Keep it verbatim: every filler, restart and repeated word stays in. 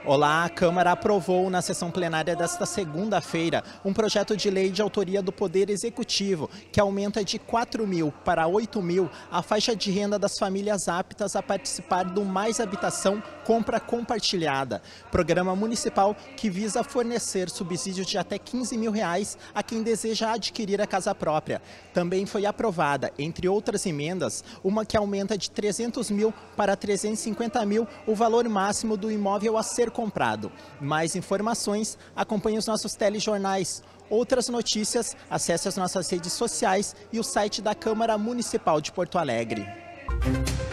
Olá, a Câmara aprovou na sessão plenária desta segunda-feira um projeto de lei de autoria do Poder Executivo que aumenta de quatro mil para oito mil a faixa de renda das famílias aptas a participar do Mais Habitação Compra Compartilhada, programa municipal que visa fornecer subsídio de até quinze mil reais a quem deseja adquirir a casa própria. Também foi aprovada, entre outras emendas, uma que aumenta de trezentos mil para trezentos e cinquenta mil o valor máximo do imóvel a ser comprado. Mais informações, acompanhe os nossos telejornais. Outras notícias, acesse as nossas redes sociais e o site da Câmara Municipal de Porto Alegre.